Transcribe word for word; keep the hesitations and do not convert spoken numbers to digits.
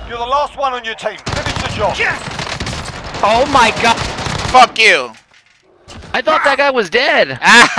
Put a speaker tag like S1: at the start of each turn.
S1: You're the last one on your team. Finish the job.
S2: Oh my god.
S3: Fuck you.
S2: I thought that guy was dead.